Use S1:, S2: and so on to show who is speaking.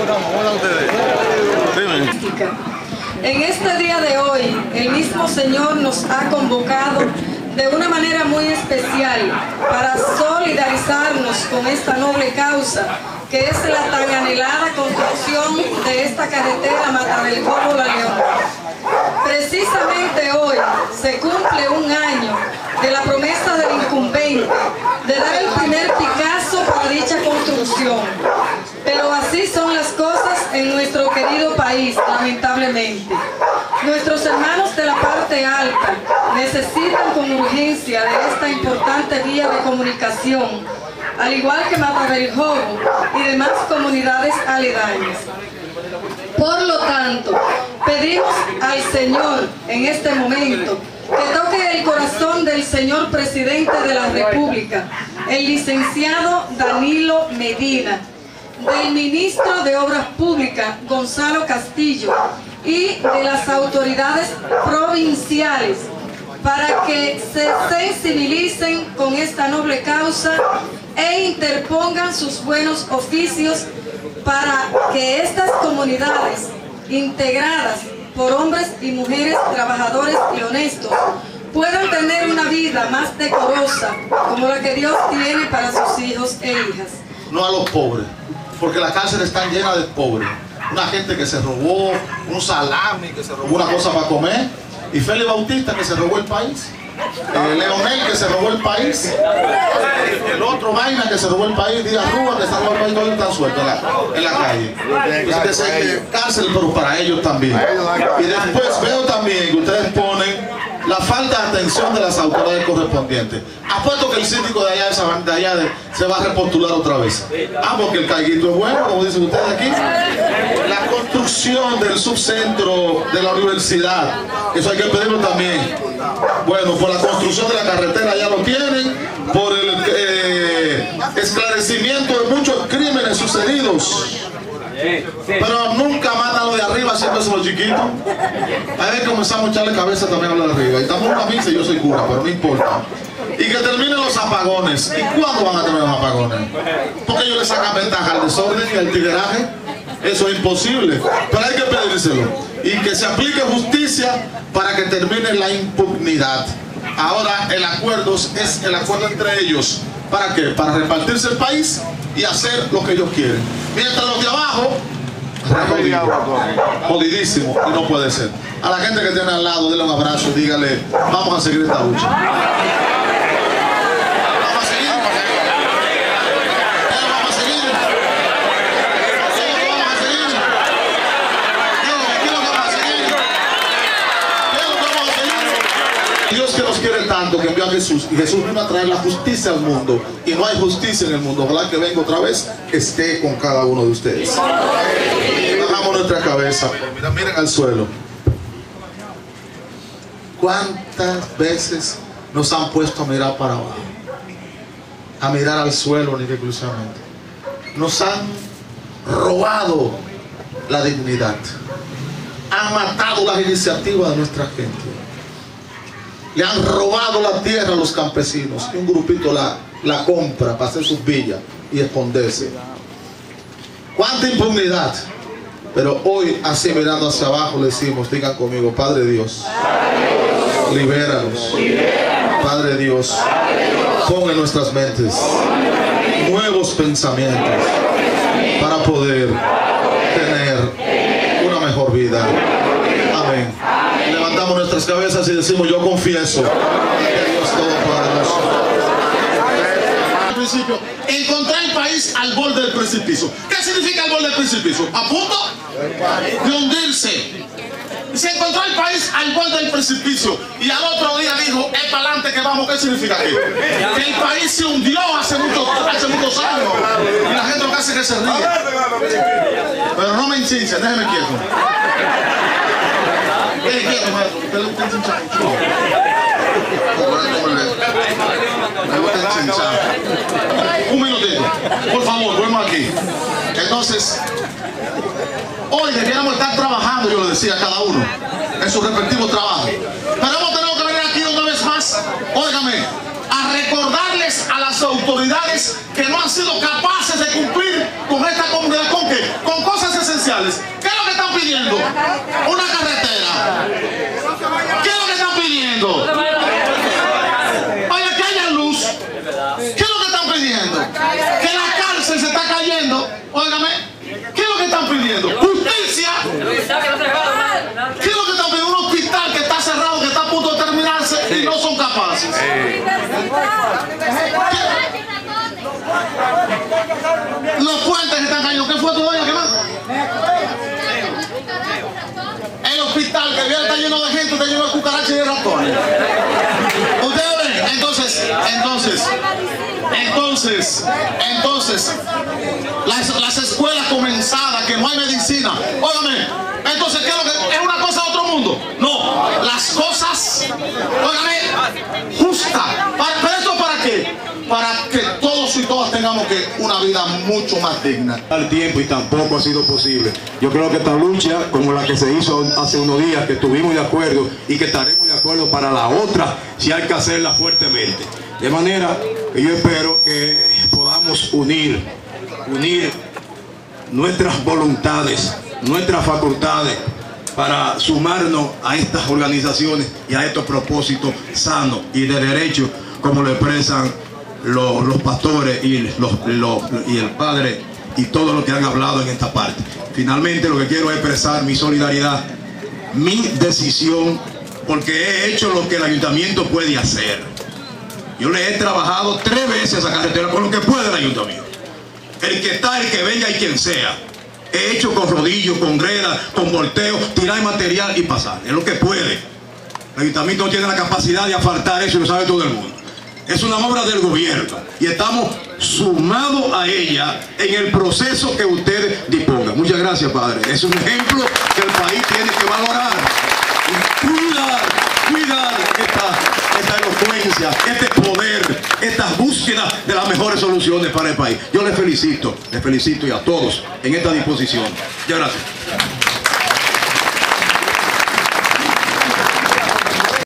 S1: En este día de hoy, el mismo Señor nos ha convocado de una manera muy especial para solidarizarnos con esta noble causa que es la tan anhelada construcción de esta carretera Matabeljoro-La Leona. Precisamente hoy se cumple un año de la promesa del incumbente de dar el primer Picasso para dicha construcción. Pero así son las cosas en nuestro querido país, lamentablemente. Nuestros hermanos de la parte alta necesitan con urgencia de esta importante vía de comunicación, al igual que Matabeljoro y demás comunidades aledañas. Por lo tanto, pedimos al Señor en este momento que toque el corazón del señor presidente de la República, el licenciado Danilo Medina, del ministro de Obras Públicas, Gonzalo Castillo, y de las autoridades provinciales, para que se sensibilicen con esta noble causa e interpongan sus buenos oficios para que estas comunidades, integradas por hombres y mujeres trabajadores y honestos, puedan tener una vida más decorosa, como la que Dios tiene para sus hijos e hijas.
S2: No a los pobres, porque las cárceles están llenas de pobres. Una gente que se robó un salami, que se robó una cosa para comer, y Félix Bautista que se robó el país, Leonel que se robó el país, el otro Vaina que se robó el país, Díaz Rúa que se robó el país, todos están sueltos en la calle. Entonces, cárcel, pero para ellos también. Y después veo también que ustedes ponen la falta de atención de las autoridades correspondientes. Apuesto que el síndico de allá, se va a repostular otra vez. Porque el caiguito es bueno, como dicen ustedes aquí. La construcción del subcentro de la universidad, eso hay que pedirlo también. Bueno, por la construcción de la carretera ya lo tienen, por el esclarecimiento de muchos crímenes sucedidos. Pero nunca matan lo de arriba, siempre son los chiquitos. Ahí comenzamos a echarle cabeza también a lo de arriba. Y estamos en una misa y yo soy cura, pero no importa. Y que terminen los apagones. ¿Y cuándo van a terminar los apagones? Porque ellos le sacan ventaja al desorden y al tigueraje. Eso es imposible. Pero hay que pedírselo. Y que se aplique justicia para que termine la impunidad. Ahora el acuerdo es el acuerdo entre ellos. ¿Para qué? Para repartirse el país y hacer lo que ellos quieren. Mientras los de abajo, jodidísimo, y no puede ser. A la gente que tiene al lado, denle un abrazo y dígale, vamos a seguir esta lucha. Vamos a seguir. Vamos a seguir. Dios que nos quiere tanto que envió a Jesús, y Jesús vino a traer la justicia al mundo, y no hay justicia en el mundo. Ojalá que venga otra vez, esté con cada uno de ustedes. Bajamos nuestra cabeza, miren al suelo. ¿Cuántas veces nos han puesto a mirar para abajo? A mirar al suelo única y exclusivamente. Nos han robado la dignidad, han matado las iniciativas de nuestra gente. Le han robado la tierra a los campesinos y un grupito la compra para hacer sus villas y esconderse. ¡Cuánta impunidad! Pero hoy, así mirando hacia abajo, le decimos, digan conmigo, Padre Dios, libéranos. Padre Dios, pon en nuestras mentes nuevos pensamientos para poder tener una mejor vida. Amén. Levantamos nuestras cabezas y decimos, yo confieso que Dios Todopoderoso. Al principio, encontrar el país al borde del precipicio. ¿Qué significa el borde del precipicio? A punto de hundirse. Se encontró el país al borde del precipicio y al otro día dijo, es para adelante que vamos. ¿Qué significa aquí? Que el país se hundió hace muchos años y la gente lo que hace es que se ríe. Pero no me enchinchen, déjeme quieto. Quieto, maestro, usted le gusta enchinchar. Un minutito, por favor, volvemos aquí. Entonces, hoy debiéramos estar trabajando, yo le decía a cada uno, en su respectivo trabajo. Pero hemos tenido que venir aquí una vez más, óigame, a recordarles a las autoridades que no han sido capaces de cumplir con esta comunidad. ¿Con qué? Con cosas pidiendo? Una carretera. ¿Qué es lo que están pidiendo? Oye, que haya luz. ¿Qué es lo que están pidiendo? Que la cárcel se está cayendo. Óigame, ¿qué es lo que están pidiendo? Justicia. ¿Qué es lo que están pidiendo? Un hospital que está cerrado, que está a punto de terminarse y no son capaces. Los puentes que están cayendo. ¿Qué fue tu doña? ¿Qué más? El hospital que viene está lleno de gente, está lleno de cucarachas y de ratones. Ustedes ven, entonces, las escuelas comenzadas, que no hay medicina. Óigame, entonces, ¿qué es lo que es? ¿Una cosa de otro mundo? No, las cosas, óigame, justas. ¿Pero esto para qué? Para que todos y todas tengamos una vida mucho más digna.
S3: Al tiempo y tampoco ha sido posible. Yo creo que esta lucha, como la que se hizo hace unos días, que estuvimos de acuerdo y que estaremos de acuerdo para la otra, si hay que hacerla fuertemente. De manera que yo espero que podamos unir nuestras voluntades, nuestras facultades, para sumarnos a estas organizaciones y a estos propósitos sanos y de derecho, como lo expresan los pastores y el padre y todos los que han hablado en esta parte. Finalmente, lo que quiero es expresar mi solidaridad, mi decisión, porque he hecho lo que el ayuntamiento puede hacer. Yo le he trabajado 3 veces esa carretera con lo que puede el ayuntamiento. El que está, el que venga y quien sea. He hecho con rodillos, con greda, con volteo, tirar material y pasar. Es lo que puede. El ayuntamiento no tiene la capacidad de asfaltar eso y lo sabe todo el mundo. Es una obra del gobierno y estamos sumados a ella en el proceso que ustedes dispongan. Muchas gracias, padre. Es un ejemplo que el país tiene que valorar y cuidar esta elocuencia, este poder, estas búsquedas de las mejores soluciones para el país. Yo les felicito y a todos en esta disposición. Muchas gracias.